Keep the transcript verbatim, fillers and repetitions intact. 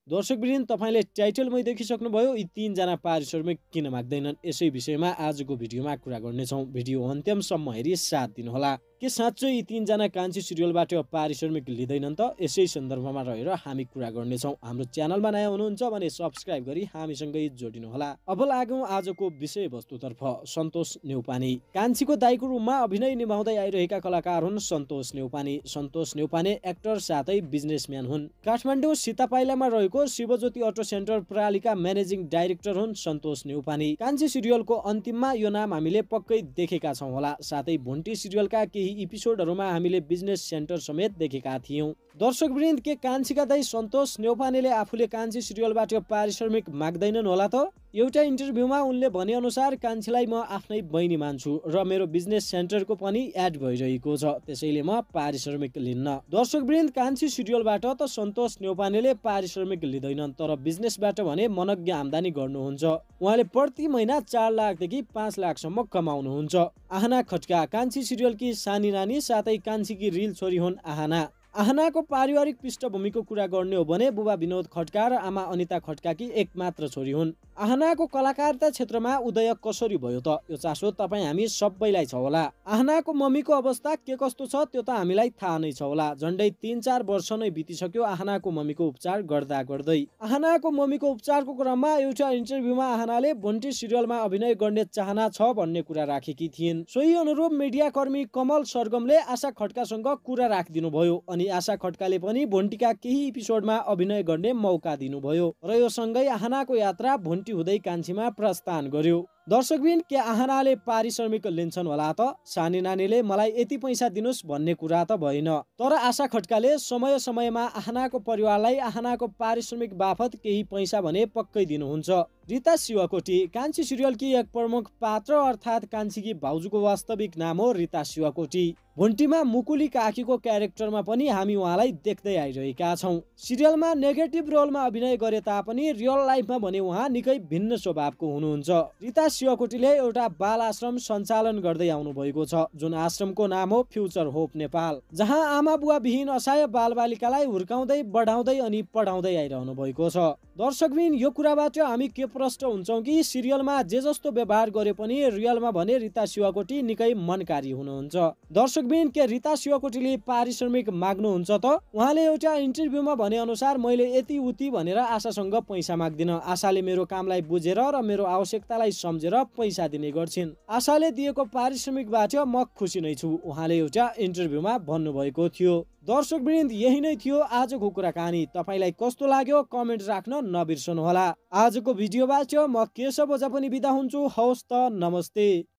दर्शकवृन्द, तपाईले टाइटलमै देखिसक्नुभयो यी तीनजना पारिश्रमिक किन माग्दैनन्। यसै विषयमा आजको भिडियोमा कुरा गर्नेछौँ। भिडियो अन्त्यसम्म हेरी साथ दिनुहोला। के साँच्चै यी तीनजना कान्छी सिरियलबाट पारिश्रमिक लिँदैनन् त? यसै सन्दर्भमा रहेर हामी कुरा गर्नेछौँ। हाम्रो च्यानलमा नयाँ हुनुहुन्छ भने सब्स्क्राइब गरी हामीसँगै जोडिनुहोला। अब लागौँ आजको विषयवस्तुतर्फ। सन्तोष न्यौपाने कान्छीको दाइको रूपमा अभिनय निभाउँदै आइरहेका कलाकार हुन् सन्तोष न्यौपाने। सन्तोष न्यौपाने एक्टर साथै बिजनेसम्यान हुन्। काठमाडौँ सीतापाइलामा रहेको शिवज्योति अटो सेन्टर प्रणालीका म्यानेजिङ डाइरेक्टर हुन् सन्तोष न्यौपाने। कान्छी सिरियलको अन्तिममा यो नाम हामीले पक्कै देखेका छौँ होला। साथै भुन्टी सिरियलका केही एपिसोडहरूमा हामीले बिजनेस सेन्टर समेत देखेका थियौं। दर्शकवृन्द, के कान्छीका दाइ सन्तोष न्यौपानेले आफूले कान्छी सिरियलबाट पारिश्रमिक माग्दैनन् होला त? एउटा इन्टरभ्यूमा उनले भने अनुसार कान्छीलाई म आफ्नै बहिनी मान्छु र मेरो बिजनेस सेन्टरको पनि एड भइरहेको छ, त्यसैले म पारिश्रमिक लिन्न। दर्शकवृन्द, कान्छी सिरियलबाट त सन्तोष न्यौपानेले पारिश्रमिक लिँदैनन्, तर बिजनेसबाट भने मनज्ञ आम्दानी गर्नुहुन्छ। उहाँले प्रति महिना चार लाखदेखि पाँच लाखसम्म कमाउनुहुन्छ। आहना खड्का कान्छी सिरियलकी सानी नानी साथै कान्छीकी रिल छोरी हुन् आहना। आहनाको पारिवारिक पृष्ठभूमिको कुरा गर्ने हो भने बुबा विनोद खड्का र आमा अनिता खड्काकी एकमात्र छोरी हुन्। आहनाको कलाकारिता क्षेत्रमा उदय कसरी भयो त? यो चासो तपाईँ हामी सबैलाई छ होला। आहनाको मम्मीको अवस्था के कस्तो छ त्यो त हामीलाई थाहा नै छ होला। झन्डै तीन चार वर्ष नै बितिसक्यो आहनाको मम्मीको उपचार गर्दा गर्दै। आहनाको मम्मीको उपचारको क्रममा एउटा इन्टरभ्यूमा आहनाले भुन्टी सिरियलमा अभिनय गर्ने चाहना छ भन्ने कुरा राखेकी थिइन्। सोही अनुरूप मिडियाकर्मी कमल सरगमले आशा खड्कासँग कुरा राखिदिनु भयो अनि आशा खड्काले पनि भुन्टीका केही एपिसोडमा अभिनय गर्ने मौका दिनुभयो र यो सँगै आहनाको यात्रा भुन्टी हुँदै कान्छीमा प्रस्थान गर्यो। दर्शकबिन, के आहनाले पारिश्रमिक लिन्छन् होला त? सानी नानीले मलाई यति पैसा दिनुस् भन्ने कुरा त भएन, तर आशा खड्काले समय समयमा आहनाको परिवारलाई आहनाको पारिश्रमिक बापत केही पैसा भने पक्कै दिनुहुन्छ। रिता शिवकोटी कान्छी सिरियलकी एक प्रमुख पात्र अर्थात् कान्छीकी भाउजूको वास्तविक नाम हो रिता शिवकोटी। भुन्टीमा मुकुली काकीको क्यारेक्टरमा पनि हामी उहाँलाई देख्दै आइरहेका छौँ। सिरियलमा नेगेटिभ रोलमा अभिनय गरे तापनि रियल लाइफमा भने उहाँ निकै भिन्न स्वभावको हुनुहुन्छ। रिता शिवकोटीले एउटा बाल आश्रम सञ्चालन गर्दै आउनु भएको छ, जुन आश्रमको नाम हो फ्युचर होप नेपाल, जहाँ आमा बुवा विहीन असहाय बालबालिकालाई हुर्काउँदै बढाउँदै अनि पढाउँदै आइरहनु भएको छ। दर्शकबिन, यो कुराबाट हामी के प्रष्ट हुन्छौँ कि सिरियलमा जे जस्तो व्यवहार गरे पनि रियलमा भने रिता शिवकोटी निकै मनकारी हुनुहुन्छ। दर्शकबिन, के रिता शिवकोटीले पारिश्रमिक माग्नुहुन्छ त? उहाँले एउटा इन्टरभ्यूमा भने अनुसार मैले यति उति भनेर आशासँग पैसा माग्दिन। आशाले मेरो कामलाई बुझेर र मेरो आवश्यकतालाई सम्झेर पैसा दिने गर्छिन्। आशाले दिएको पारिश्रमिकबाट म खुसी नै छु, उहाँले एउटा इन्टरभ्यूमा भन्नुभएको थियो। दर्शकवृन्द, यही नै थियो आजको कुराकानी। तपाईलाई कस्तो लाग्यो कमेन्ट राख्न नबिर्सनुहोला। आजको भिडियोबाट म केशव ओझा पनि बिदा हुन्छु। हवस् त, नमस्ते।